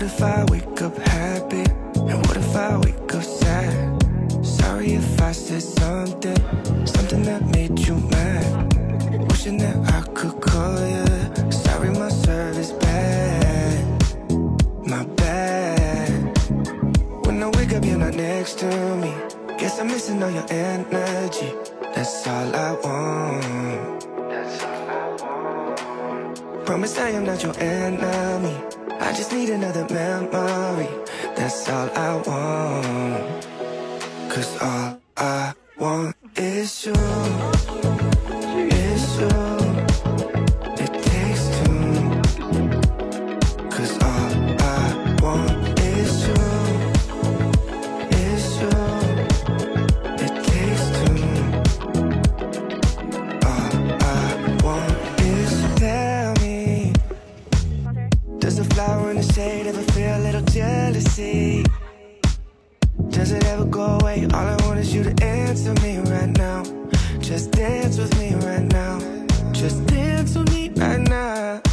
What if I wake up happy? And what if I wake up sad? Sorry if I said something that made you mad. Wishing that I could call you. Sorry my service bad, my bad. When I wake up you're not next to me. Guess I'm missing all your energy. That's all I want. Promise I am not your enemy. I just need another memory. That's all I want. 'Cause all I want is you. Is you. It takes two. 'Cause all I want is you. Is you. It takes two. All I want is tell me, does a flower in the shade ever feel a little jealousy? Does it ever go away? All I want is you to answer me right now. Just dance with me right now. Just dance with me right now.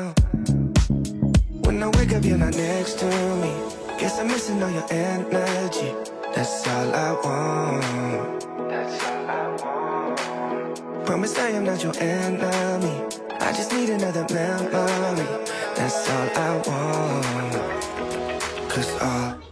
When I wake up you're not next to me. Guess I'm missing all your energy. That's all I want. That's all I want. Promise I am not your enemy. I just need another memory. That's all I want. 'Cause all